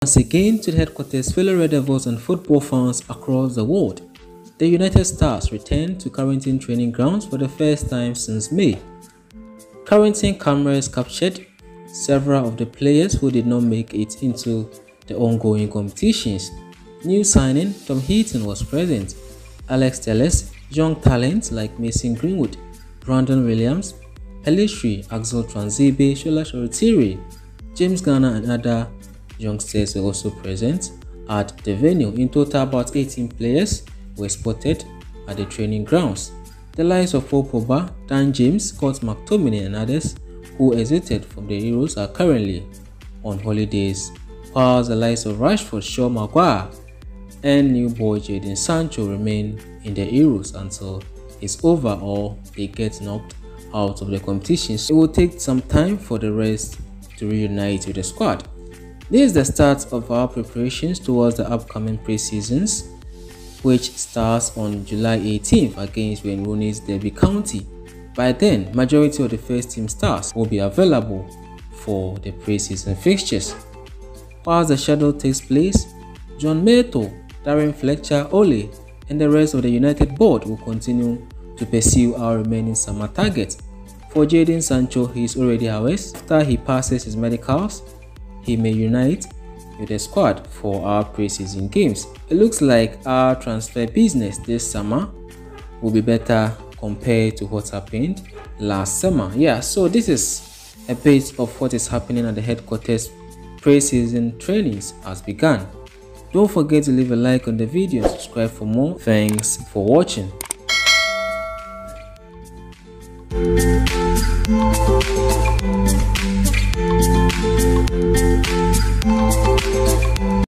Once again to the headquarters, fellow Red Devils and football fans across the world. The United Stars returned to Carrington training grounds for the first time since May. Carrington cameras captured several of the players who did not make it into the ongoing competitions. New signing Tom Heaton was present. Alex Telles, young talents like Mason Greenwood, Brandon Williams, Pelistri, Axel Tuanzebe, Shola Shoretiri, James Garner and other youngsters were also present at the venue. In total, about 18 players were spotted at the training grounds. The likes of Paul Pogba, Dan James, Scott McTominay and others who exited from the Euros are currently on holidays, whilst the likes of Rashford, Shaw, Maguire and new boy Jadon Sancho remain in the Euros until it's over or they get knocked out of the competition. So it will take some time for the rest to reunite with the squad. This is the start of our preparations towards the upcoming pre-seasons, which starts on July 18th against Wayne Rooney's Derby County. By then, majority of the first team stars will be available for the pre-season fixtures. Whilst the schedule takes place, John Meto, Darren Fletcher, Ole, and the rest of the United board will continue to pursue our remaining summer targets. For Jadon Sancho, he is already ours. After he passes his medicals, he may unite with the squad for our pre-season games. It looks like our transfer business this summer will be better compared to what happened last summer. Yeah, so this is a bit of what is happening at the headquarters. Pre-season trainings has begun. Don't forget to leave a like on the video and subscribe for more. Thanks for watching.